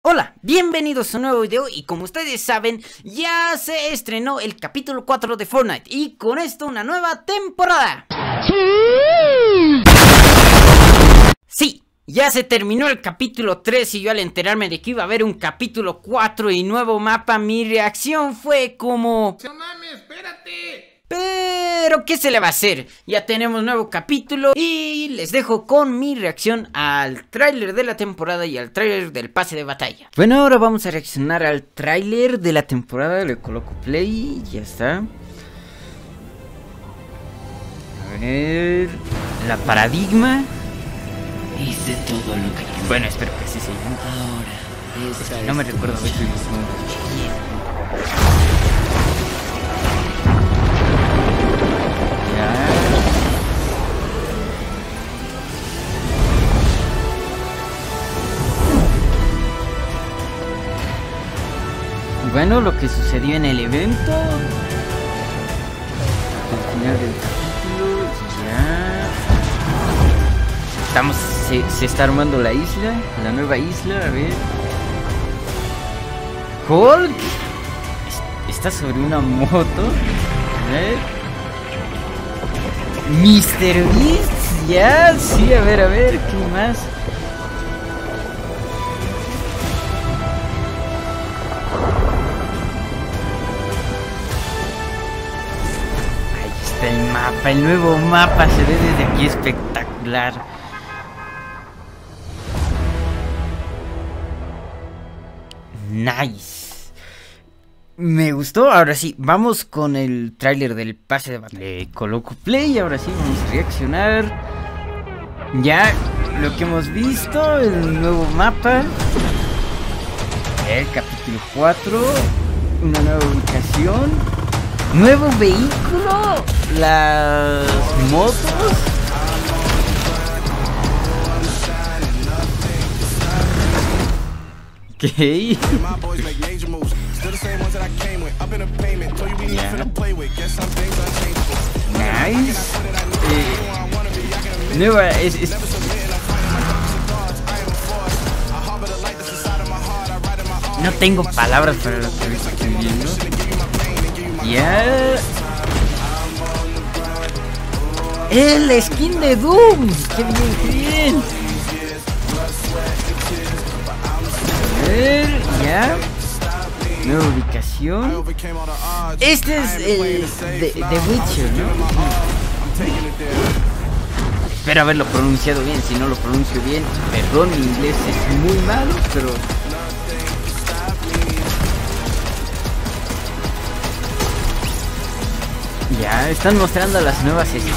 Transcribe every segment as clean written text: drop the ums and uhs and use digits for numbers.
Hola, bienvenidos a un nuevo video y como ustedes saben, ya se estrenó el capítulo 4 de Fortnite y con esto una nueva temporada. Sí, ya se terminó el capítulo 3 y yo al enterarme de que iba a haber un capítulo 4 y nuevo mapa, mi reacción fue como... ¡No mames, espérate! Pero ¿qué se le va a hacer? Ya tenemos nuevo capítulo y les dejo con mi reacción al tráiler de la temporada y al tráiler del pase de batalla. Bueno, ahora vamos a reaccionar al tráiler de la temporada. Le coloco play y ya está. A ver... La paradigma. Hice todo lo que quería. Bueno, espero que así se llame. Ahora, esta No me es recuerdo tu haber visto Bueno, lo que sucedió en el evento. Al final del capítulo. Ya. Se está armando la isla. La nueva isla, a ver. Hulk. Está sobre una moto. A ver. Mr. Beast. Ya, sí, a ver, ¿qué más? El mapa, el nuevo mapa se ve desde aquí espectacular. Nice. Me gustó. Ahora sí, vamos con el tráiler del pase de batalla. Le coloco play y ahora sí vamos a reaccionar. Ya lo que hemos visto, el nuevo mapa. El capítulo 4. Una nueva ubicación. Nuevo vehículo, las motos. Ok. Nice. Nueva No tengo palabras para lo que estoy viendo. Ya. El skin de Doom. Qué bien, qué bien. A ver, ya. Nueva ubicación. Este es el de Witcher, ¿no? Espero haberlo pronunciado bien. Si no lo pronuncio bien, perdón, mi inglés es muy malo, pero... Ya, están mostrando las nuevas skins.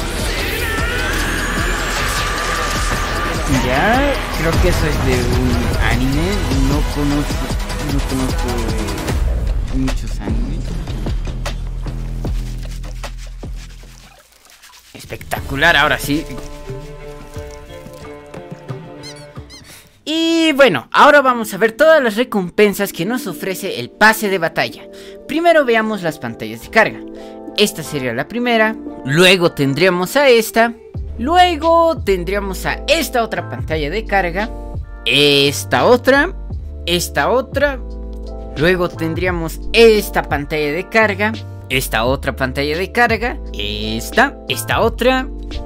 Ya, creo que eso es de un anime. No conozco muchos animes. Espectacular, ahora sí. Y bueno, ahora vamos a ver todas las recompensas que nos ofrece el pase de batalla. Primero veamos las pantallas de carga. Esta sería la primera, luego tendríamos a esta, luego tendríamos a esta otra pantalla de carga, esta otra, luego tendríamos esta pantalla de carga, esta otra pantalla de carga, esta otra,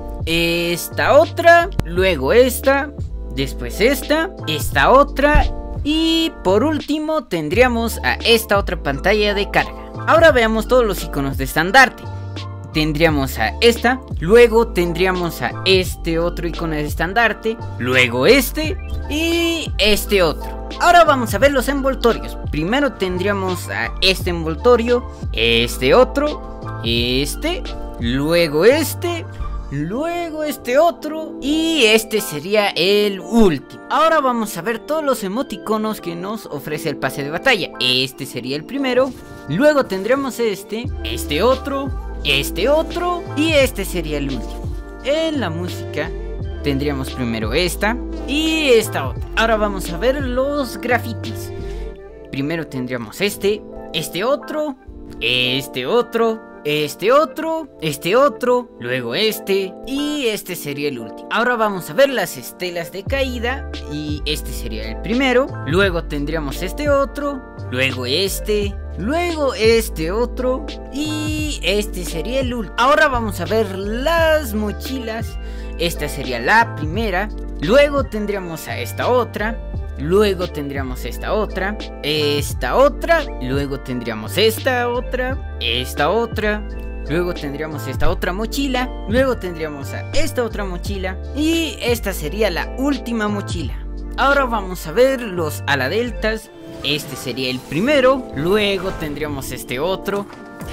luego esta, después esta otra y por último tendríamos a esta otra pantalla de carga. Ahora veamos todos los iconos de estandarte. Tendríamos a esta, luego tendríamos a este otro icono de estandarte, luego este y este otro. Ahora vamos a ver los envoltorios. Primero tendríamos a este envoltorio, este otro, luego este otro y este sería el último. Ahora vamos a ver todos los emoticonos que nos ofrece el pase de batalla. Este sería el primero, luego tendremos este otro y este sería el último. En la música tendríamos primero esta y esta otra. Ahora vamos a ver los grafitis. Primero tendríamos este otro, este otro, luego este y este sería el último. Ahora vamos a ver las estelas de caída y este sería el primero. Luego tendríamos este otro, luego este otro y este sería el último. Ahora vamos a ver las mochilas. Esta sería la primera, luego tendríamos a esta otra, luego tendríamos esta otra, luego tendríamos esta otra, luego tendríamos esta otra mochila, luego tendríamos a esta otra mochila y esta sería la última mochila. Ahora vamos a ver los ala deltas. Este sería el primero, luego tendríamos este otro,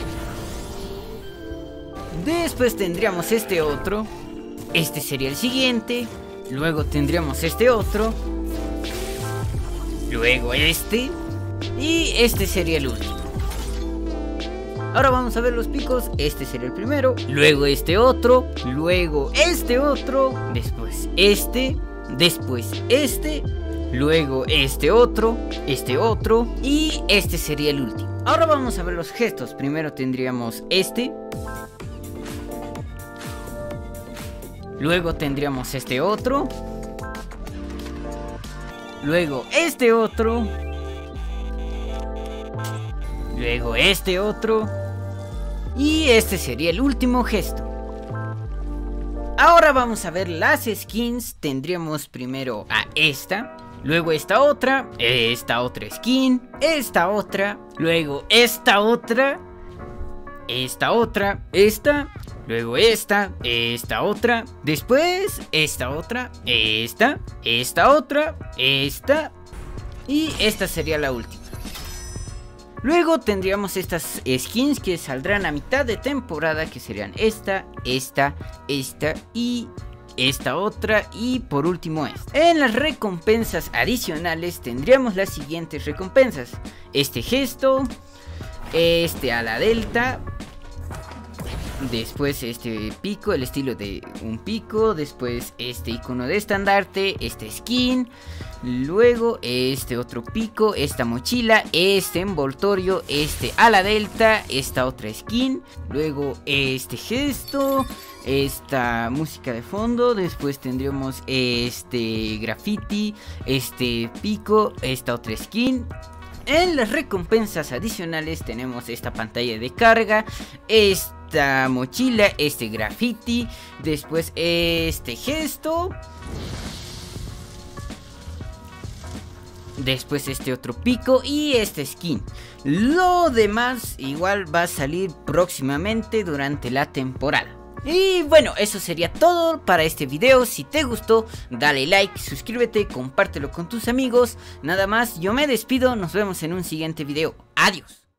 después tendríamos este otro, este sería el siguiente, luego tendríamos este otro, luego este y este sería el último. Ahora vamos a ver los picos. Este sería el primero, luego este otro, luego este otro, después este, luego este otro y este sería el último. Ahora vamos a ver los gestos. Primero tendríamos este, luego tendríamos este otro, luego este otro, luego este otro y este sería el último gesto. Ahora vamos a ver las skins. Tendríamos primero a esta, luego esta otra skin, esta otra, luego esta otra, luego esta otra, después esta otra, esta otra, esta y esta sería la última. Luego tendríamos estas skins que saldrán a mitad de temporada, que serían esta y esta otra y por último esta. En las recompensas adicionales tendríamos las siguientes recompensas: este gesto, este ala delta, después este pico, el estilo de un pico, después este icono de estandarte, este skin, luego este otro pico, esta mochila, este envoltorio, este ala delta, esta otra skin, luego este gesto, esta música de fondo, después tendríamos este graffiti, este pico, esta otra skin. En las recompensas adicionales tenemos esta pantalla de carga, esta mochila, este graffiti, después este gesto, después este otro pico y este skin. Lo demás igual va a salir próximamente durante la temporada. Y bueno, eso sería todo para este video. Si te gustó, dale like, suscríbete, compártelo con tus amigos. Nada más, yo me despido, nos vemos en un siguiente video. Adiós.